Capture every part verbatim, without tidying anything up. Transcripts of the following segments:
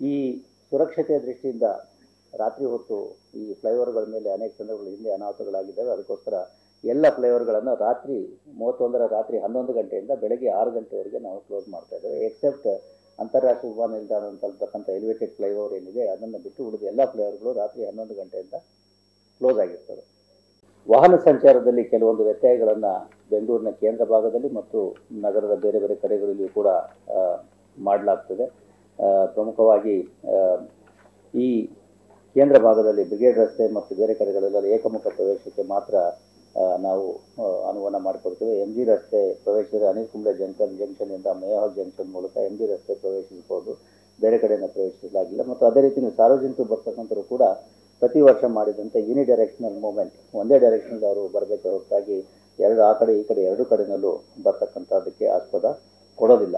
ಈ ಸುರಕ್ಷತೆಯ ದೃಷ್ಟಿಯಿಂದ ರಾತ್ರಿ ಹೊತ್ತು ಈ ಫ್ಲೈಓವರ್ಗಳ ಮೇಲೆ ಅನೇಕ ಸಂದರ್ಭಗಳು ಹಿಂದೆ ಅನಾಹುತಗಳಾಗಿದ್ದಾವೆ. ಅದಕ್ಕೋಸ್ಕರ ಎಲ್ಲ ಫ್ಲೈಓವರ್ಗಳನ್ನು ರಾತ್ರಿ ಮೂವತ್ತೊಂದರ ರಾತ್ರಿ ಹನ್ನೊಂದು ಗಂಟೆಯಿಂದ ಬೆಳಗ್ಗೆ ಆರು ಗಂಟೆವರೆಗೆ ನಾವು ಕ್ಲೋಸ್ ಮಾಡ್ತಾ ಇದ್ದೇವೆ. ಎಕ್ಸೆಪ್ಟ್ ಅಂತಾರಾಷ್ಟ್ರೀಯ ವಿಮಾನ ನಿಲ್ದಾಣ ಅಂತಕ್ಕಂಥ ಎಲಿವೇಟೆಡ್ ಫ್ಲೈಓವರ್ ಏನಿದೆ ಅದನ್ನು ಬಿಟ್ಟು ಉಳಿದ ಎಲ್ಲ ಫ್ಲೈಓವರ್ಗಳು ರಾತ್ರಿ ಹನ್ನೊಂದು ಗಂಟೆಯಿಂದ ಕ್ಲೋಸ್ ಆಗಿರ್ತವೆ. ವಾಹನ ಸಂಚಾರದಲ್ಲಿ ಕೆಲವೊಂದು ವ್ಯತ್ಯಯಗಳನ್ನು ಬೆಂಗಳೂರಿನ ಕೇಂದ್ರ ಭಾಗದಲ್ಲಿ ಮತ್ತು ನಗರದ ಬೇರೆ ಬೇರೆ ಕಡೆಗಳಲ್ಲಿಯೂ ಕೂಡ ಮಾಡಲಾಗ್ತದೆ. ಪ್ರಮುಖವಾಗಿ ಈ ಕೇಂದ್ರ ಭಾಗದಲ್ಲಿ ಬ್ರಿಗೇಡ್ ರಸ್ತೆ ಮತ್ತು ಬೇರೆ ಕಡೆಗಳೆಲ್ಲ ಏಕಮುಖ ಪ್ರವೇಶಕ್ಕೆ ಮಾತ್ರ ನಾವು ಅನುವಾದ ಮಾಡಿಕೊಡ್ತೇವೆ. ಎಂ ಜಿ ರಸ್ತೆ ಪ್ರವೇಶಿಸಿದರೆ ಅನಿಲ್ ಕುಂಬ್ಳೆ ಜಂಕ್ಷನ್ ಜಂಕ್ಷನ್ನಿಂದ ಮೇಹಾಲ್ ಜಂಕ್ಷನ್ ಮೂಲಕ ಎಂ ಜಿ ರಸ್ತೆ ಪ್ರವೇಶಿಸಬಹುದು, ಬೇರೆ ಕಡೆಯಿಂದ ಪ್ರವೇಶಿಸಲಾಗಿಲ್ಲ. ಮತ್ತು ಅದೇ ರೀತಿ ಸಾರ್ವಜನಿಕರು ಬರ್ತಕ್ಕಂಥವ್ರು ಕೂಡ ಪ್ರತಿ ವರ್ಷ ಮಾಡಿದಂತೆ ಯೂನಿ ಡೈರೆಕ್ಷನಲ್ ಮೂವ್ಮೆಂಟ್, ಒಂದೇ ಡೈರೆಕ್ಷನಲ್ಲಿ ಅವರು ಬರಬೇಕು ಹೊರತಾಗಿ ಎರಡು ಆ ಕಡೆ ಈ ಕಡೆ ಎರಡು ಕಡೆಯಲ್ಲೂ ಬರ್ತಕ್ಕಂಥದ್ದಕ್ಕೆ ಆಸ್ಪದ ಕೊಡೋದಿಲ್ಲ.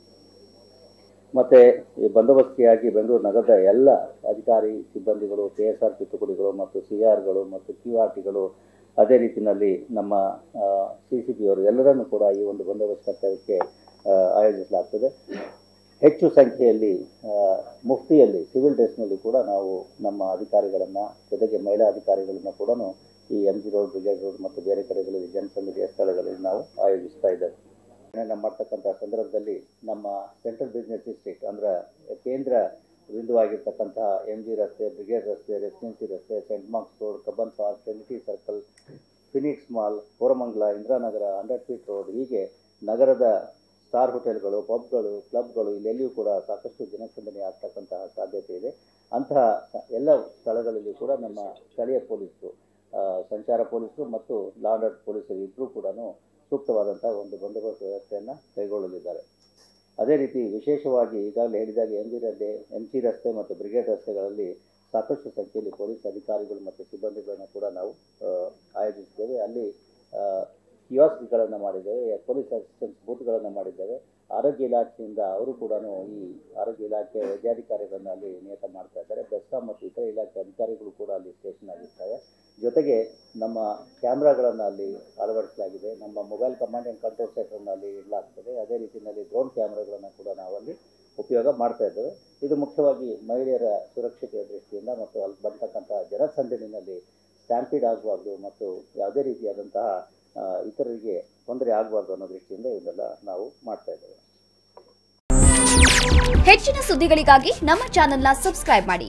ಮತ್ತು ಈ ಬಂದೋಬಸ್ತಿಯಾಗಿ ಬೆಂಗಳೂರು ನಗರದ ಎಲ್ಲ ಅಧಿಕಾರಿ ಸಿಬ್ಬಂದಿಗಳು, ಕೆ ಎಸ್ ಆರ್ ಪಿ ತುಕಡಿಗಳು ಮತ್ತು ಸಿ ಆರ್ಗಳು ಮತ್ತು ಕ್ಯೂ ಆರ್ ಟಿಗಳು, ಅದೇ ರೀತಿಯಲ್ಲಿ ನಮ್ಮ ಸಿ ಸಿ ಪಿ ಅವರು ಎಲ್ಲರನ್ನೂ ಕೂಡ ಈ ಒಂದು ಬಂದೋಬಸ್ತ್ ಕರ್ತವ್ಯಕ್ಕೆ ಆಯೋಜಿಸಲಾಗ್ತದೆ. ಹೆಚ್ಚು ಸಂಖ್ಯೆಯಲ್ಲಿ ಮುಫ್ತಿಯಲ್ಲಿ ಸಿವಿಲ್ ಡ್ರೆಸ್ನಲ್ಲಿ ಕೂಡ ನಾವು ನಮ್ಮ ಅಧಿಕಾರಿಗಳನ್ನು, ಜೊತೆಗೆ ಮಹಿಳಾ ಅಧಿಕಾರಿಗಳನ್ನು ಕೂಡ ಈ M G road, Brigade road ಮತ್ತು ಬೇರೆ ಕಡೆಗಳಲ್ಲಿ ಜನಸಂದಣಿಯ ಸ್ಥಳಗಳಲ್ಲಿ ನಾವು ಆಯೋಜಿಸ್ತಾ ಇದ್ದೇವೆ. ಮಾಡ್ತಕ್ಕಂಥ ಸಂದರ್ಭದಲ್ಲಿ ನಮ್ಮ ಸೆಂಟ್ರಲ್ ಬಿಸ್ನೆಸ್ ಡಿಸ್ಟ್ರಿಕ್ಟ್ ಅಂದರೆ ಕೇಂದ್ರ ಬಿಂದುವಾಗಿರ್ತಕ್ಕಂತಹ ಎಂ ಜಿ ರಸ್ತೆ, ಬ್ರಿಗೇಡ್ ರಸ್ತೆ, ರೆಸಿಡೆನ್ಸಿ ರಸ್ತೆ, Saint Mark's road, Cubbon Park, Trinity Circle, Phoenix Mall, Koramangala, Indiranagar, hundred feet road, ಹೀಗೆ ನಗರದ ಸ್ಟಾರ್ ಹೋಟೆಲ್ಗಳು, ಪಬ್ಗಳು, ಕ್ಲಬ್ಗಳು ಇಲ್ಲೆಲ್ಲಿಯೂ ಕೂಡ ಸಾಕಷ್ಟು ಜನಸಂದಣಿ ಆಗ್ತಕ್ಕಂತಹ ಸಾಧ್ಯತೆ ಇದೆ. ಅಂತಹ ಎಲ್ಲ ಸ್ಥಳಗಳಲ್ಲಿ ಕೂಡ ನಮ್ಮ ಸ್ಥಳೀಯ ಪೊಲೀಸರು, ಸಂಚಾರ ಪೊಲೀಸರು ಮತ್ತು ಲಾ ಆ್ಯಂಡ್ ಆರ್ಡರ್ ಪೊಲೀಸರು ಇಬ್ಬರೂ ಕೂಡ ಸೂಕ್ತವಾದಂಥ ಒಂದು ಬಂದೋಬಸ್ತ್ ವ್ಯವಸ್ಥೆಯನ್ನು ಕೈಗೊಳ್ಳಲಿದ್ದಾರೆ. ಅದೇ ರೀತಿ ವಿಶೇಷವಾಗಿ ಈಗಾಗಲೇ ಹೇಳಿದಾಗ ಎಂ ಜಿ ರಸ್ತೆ ಎಂ ಸಿ ರಸ್ತೆ ಮತ್ತು ಬ್ರಿಗೇಡ್ ರಸ್ತೆಗಳಲ್ಲಿ ಸಾಕಷ್ಟು ಸಂಖ್ಯೆಯಲ್ಲಿ ಪೊಲೀಸ್ ಅಧಿಕಾರಿಗಳು ಮತ್ತು ಸಿಬ್ಬಂದಿಗಳನ್ನು ಕೂಡ ನಾವು ಆಯೋಜಿಸಿದ್ದೇವೆ. ಅಲ್ಲಿ ಕಿಯಾಸ್ಕ್ಗಳನ್ನು ಮಾಡಿದ್ದೇವೆ, ಪೊಲೀಸ್ ಅಸಿಸ್ಟೆನ್ಸ್ ಬೂತ್ಗಳನ್ನು ಮಾಡಿದ್ದೇವೆ. ಆರೋಗ್ಯ ಇಲಾಖೆಯಿಂದ ಅವರು ಕೂಡ ಈ ಆರೋಗ್ಯ ಇಲಾಖೆ ವೈದ್ಯಾಧಿಕಾರಿಗಳನ್ನು ಅಲ್ಲಿ ನೇಮಕ ಮಾಡ್ತಾ ಇದ್ದಾರೆ. ಬೆಸ್ಕಾಂ ಮತ್ತು ಇತರ ಇಲಾಖೆ ಅಧಿಕಾರಿಗಳು ಕೂಡ ಅಲ್ಲಿ ಸ್ಟೇಷನ್ ಆಗಿರ್ತಾರೆ. ಜೊತೆಗೆ ನಮ್ಮ ಕ್ಯಾಮ್ರಾಗಳನ್ನು ಅಲ್ಲಿ ಅಳವಡಿಸಲಾಗಿದೆ. ನಮ್ಮ ಮೊಬೈಲ್ ಕಮಾಂಡ್ ಆ್ಯಂಡ್ ಕಂಟ್ರೋಲ್ ಸೆಂಟರ್ನ ಅಲ್ಲಿ ಇಡಲಾಗ್ತದೆ. ಅದೇ ರೀತಿಯಲ್ಲಿ ಡ್ರೋನ್ ಕ್ಯಾಮ್ರಾಗಳನ್ನು ಕೂಡ ನಾವಲ್ಲಿ ಉಪಯೋಗ ಮಾಡ್ತಾ ಇದ್ದೇವೆ. ಇದು ಮುಖ್ಯವಾಗಿ ಮಹಿಳೆಯರ ಸುರಕ್ಷತೆಯ ದೃಷ್ಟಿಯಿಂದ ಮತ್ತು ಅಲ್ಲಿ ಬರ್ತಕ್ಕಂಥ ಜನಸಂದಣಿನಲ್ಲಿ ಸ್ಟ್ಯಾಂಪೀಡ್ ಆಗಬಾರ್ದು ಮತ್ತು ಯಾವುದೇ ರೀತಿಯಾದಂತಹ ಇತರರಿಗೆ ತೊಂದರೆ ಆಗಬಾರ್ದು ಅನ್ನೋ ದೃಷ್ಟಿಯಿಂದ ಇದೆಲ್ಲ ನಾವು ಮಾಡ್ತಾ ಇದ್ದೇವೆ. ಹೆಚ್ಚಿನ ಸುದ್ದಿಗಳಿಗಾಗಿ ನಮ್ಮ ಚಾನೆಲ್ನ ಸಬ್ಸ್ಕ್ರೈಬ್ ಮಾಡಿ.